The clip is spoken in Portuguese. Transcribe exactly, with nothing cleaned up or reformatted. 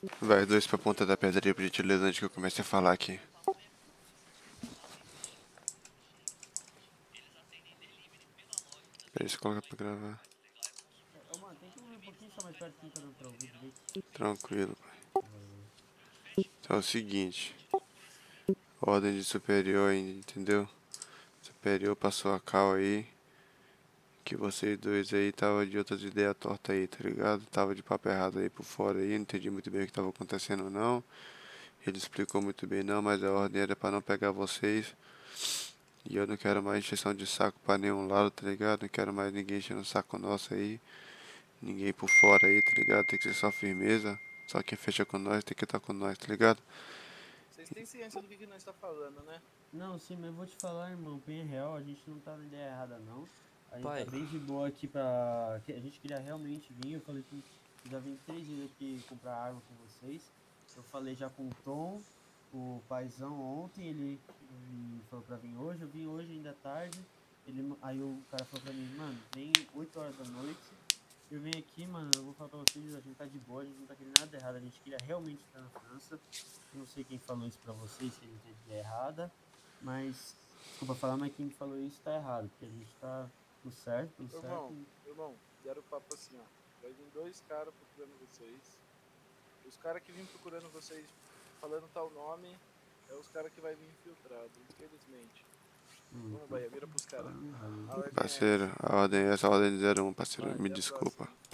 Vai, dois pra ponta da pedra aí, por gentileza, antes que eu comece a falar aqui. Peraí, você coloca pra gravar. Ô, mano, tem como vir um pouquinho só mais perto que não tá dando pra ouvir direito? Tranquilo, pai. Então é o seguinte. Ordem de superior ainda, entendeu? Superior passou a cal aí. Que vocês dois aí tava de outras ideias tortas aí, tá ligado? Tava de papo errado aí por fora aí, não entendi muito bem o que tava acontecendo não. Ele explicou muito bem não, mas a ordem era pra não pegar vocês. E eu não quero mais encheção de saco pra nenhum lado, tá ligado? Não quero mais ninguém enchendo o saco nosso aí. Ninguém por fora aí, tá ligado? Tem que ser só firmeza. Só quem fecha com nós tem que estar com nós, tá ligado? Vocês têm ciência do que, que nós está falando, né? Não, sim, mas eu vou te falar, irmão, bem real, a gente não tá na ideia errada, não. A gente tá Pai, bem de boa aqui pra... que A gente queria realmente vir, eu falei que já vim três vezes aqui comprar arma com vocês. Eu falei já com o Tom, o paizão ontem, ele ele falou pra vir hoje, eu vim hoje ainda à tarde. Ele... Aí o cara falou pra mim, mano, vem oito horas da noite. Eu venho aqui, mano, eu vou falar pra vocês, a gente tá de boa, a gente não tá querendo nada errado, a gente queria realmente estar na França. Eu não sei quem falou isso pra vocês, se ele teve ideia errada. Mas, desculpa falar, mas quem falou isso tá errado, porque a gente tá no certo, tudo certo. Irmão, irmão, deram o papo assim, ó. Vai vir dois caras procurando vocês. Os caras que vêm procurando vocês falando tal nome é os caras que vai vir infiltrado, infelizmente. Hum, Vamos, então, Bahia, vira pros caras. falando errado. A ordem é Parceiro, essa. a ordem é essa, a ordem de zero um, parceiro. Vai, Me até a desculpa. próxima.